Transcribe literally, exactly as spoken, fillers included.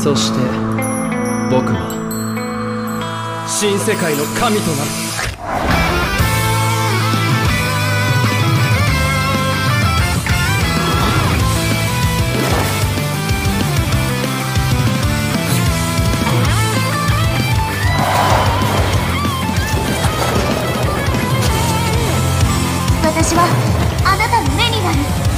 そして僕は新世界の神となる。 私はあなたの目になる。